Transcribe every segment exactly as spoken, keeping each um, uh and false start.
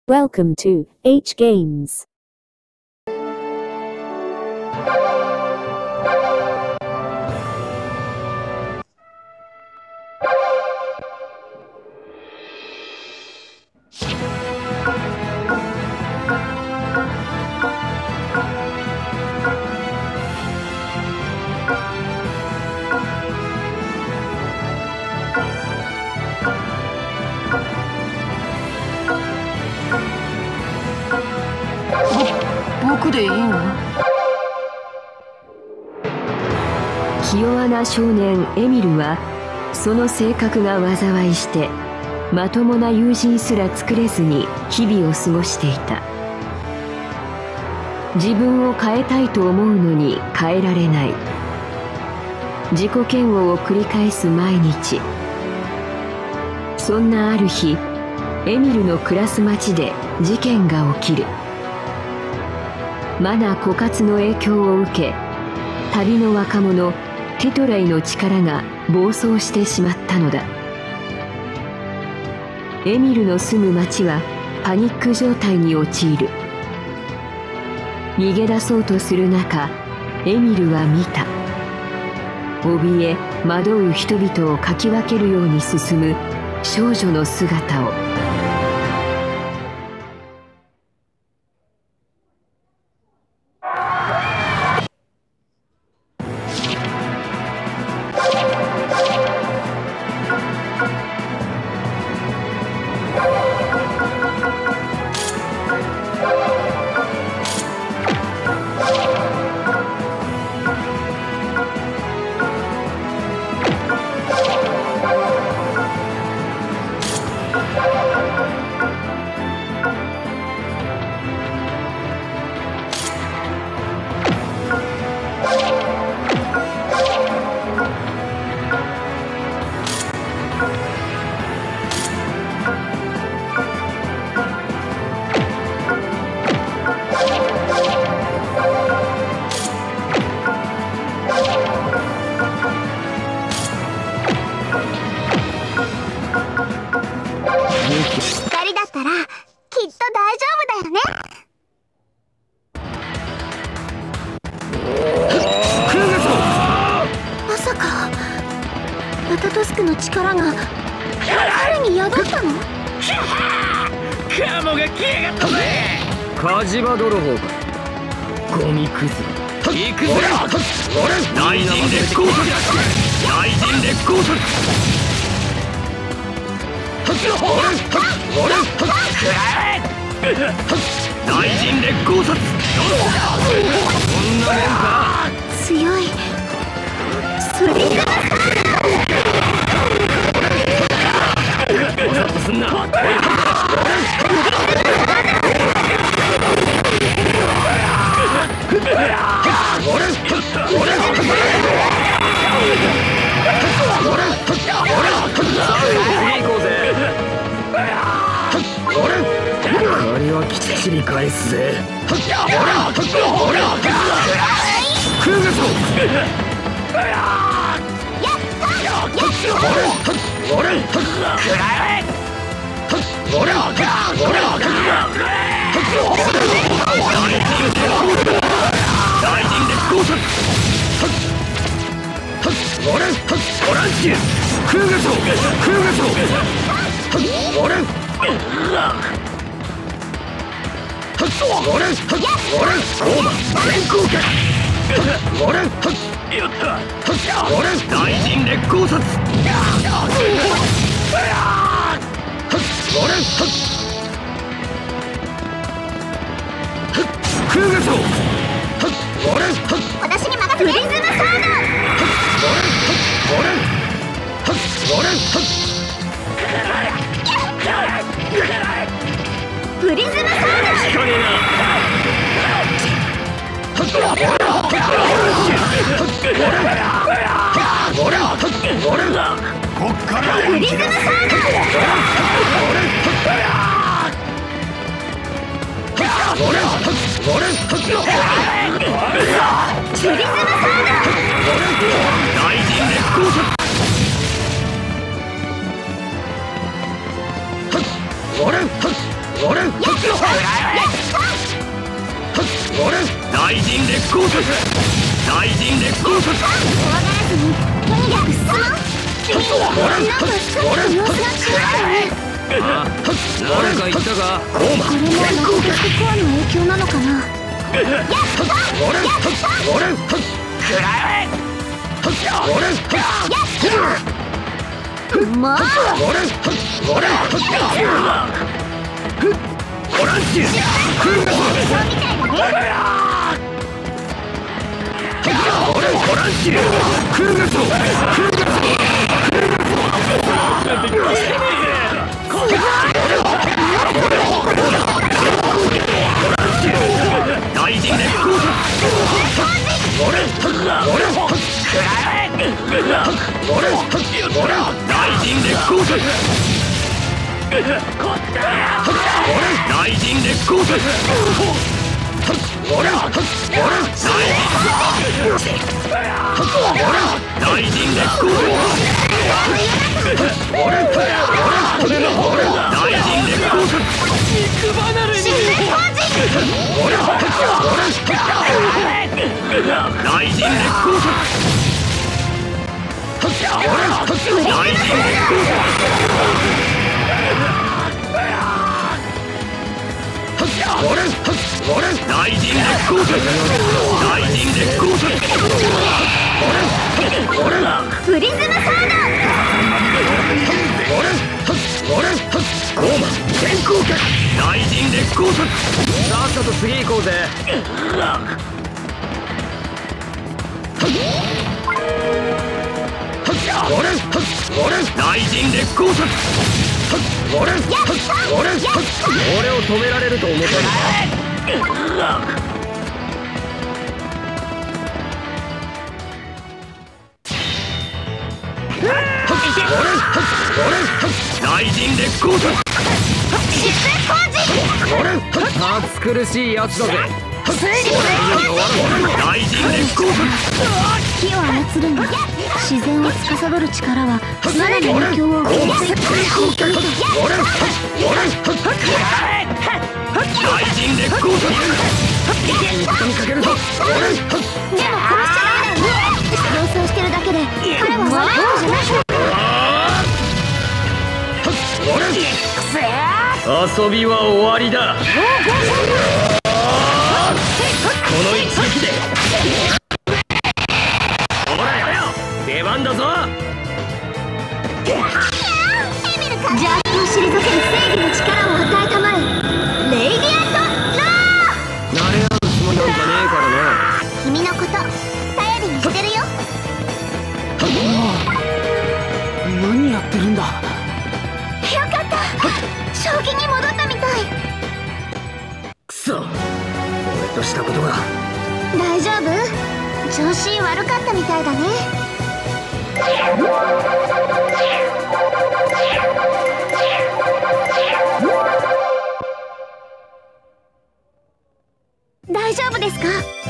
Welcome to H Games. 僕でいいの？ 気弱な少年エミルはその性格が災いしてまともな友人すら作れずに日々を過ごしていた。自分を変えたいと思うのに変えられない。自己嫌悪を繰り返す毎日。そんなある日、エミルの暮らす町で事件が起きる。マナ枯渇の影響を受け、旅の若者テトレイの力が暴走してしまったのだ。エミルの住む町はパニック状態に陥る。逃げ出そうとする中、エミルは見た。怯え惑う人々をかき分けるように進む少女の姿を。 火事場泥棒か。ゴミくず行くぜ。大人烈光殺大人烈光殺大人烈光殺こんなもんか。 強い。それわざとすんな。借りはきっちり返すぜ。クーガソ大人烈光殺オランシュクーガソクーガソオレンオレンオレンオーバー全攻撃オレンオレン大人烈光殺オレンクーガソオレン私に任せて。プリズムサード。 オレンオレンプリズムサード。 聞かねえな。こっからプリズムサード。 大人烈光殺オレン俺はっ俺大人烈光殺大人烈光殺怖がらずにとにかく進もう。なんかさっきの様子が違うよね。 誰か言ったか。 これもラタトスクコアの影響なのかな。やったやった俺はっくらえ俺はっもう俺はっ俺はっオランジュそうみたいだね。 俺オランジュクーガソ大人烈光俺俺俺俺大人烈光殺大人烈光殺俺俺大人烈光殺俺俺大人烈光殺肉離れに俺俺大人烈光殺俺大人烈光殺俺俺大人烈光殺大人烈光殺俺俺プリズムソー俺俺ゴーマ全光脚大人烈光殺さっさと次行こうぜ俺俺大人烈光殺俺俺俺を止められると思ったのか大人烈光殺暑苦しいやつだぜ大人烈光殺火を操るの自然を司る力はさらに影響を受ける。 大人烈光殺畳みかけるぞでも殺しちゃダメだよね。暴走してるだけで彼は悪い子じゃない。 遊びは終わりだこの一撃でほらよ出番だぞ邪悪を退ける正義の力を与えたまえレイディアントラー。 慣れ合うつもりなんかねえからな君のこと頼りにしてるよ。 何やってるんだ。 よかった正気に戻ったみたい。 くそ俺としたことが大丈夫？調子悪かったみたいだね。大丈夫ですか？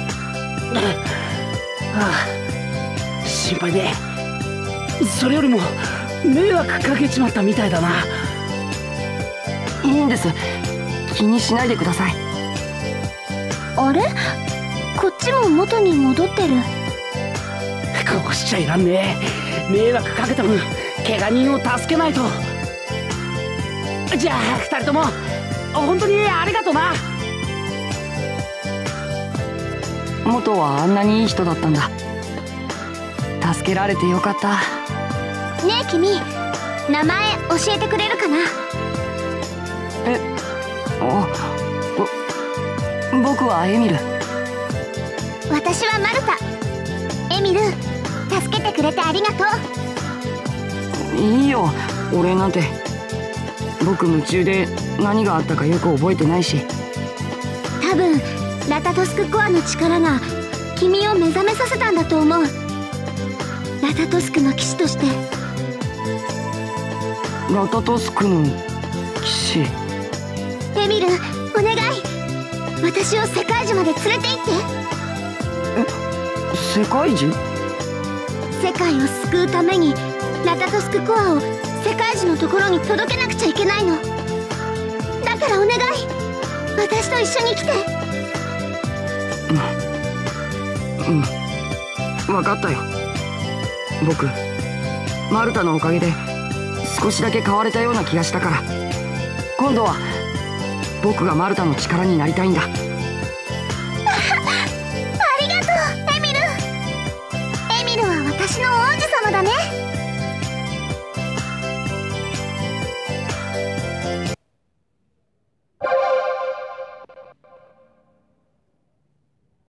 ああ心配でそれよりも迷惑かけちまったみたいだな。 いいんです、気にしないでください。 あれ？こっちも元に戻ってる。 こうしちゃいらんねえ。迷惑かけた分怪我人を助けないと。じゃあ二人とも本当にありがとな。 元はあんなにいい人だったんだ。助けられてよかった。 ねえ君、名前教えてくれるかな？ え、あ、ぼ僕はエミル。 私はマルタ。エミル、助けてくれてありがとう。 いいよ、お礼なんて。僕夢中で何があったかよく覚えてないし。 多分ラタトスクコアの力が君を目覚めさせたんだと思う。ラタトスクの騎士として。 ラタトスクの騎士。 エミル、お願い、私を世界樹まで連れて行って。 え、世界樹？ 世界を救うためにラタトスクコアを世界樹のところに届けなくちゃいけないの。だかからお願い、私と一緒に来て。 うんうん分かったよ。僕マルタのおかげで少しだけ変われたような気がしたから、今度は僕がマルタの力になりたいんだ。 ありがとうエミル。エミルは私の王子様だね。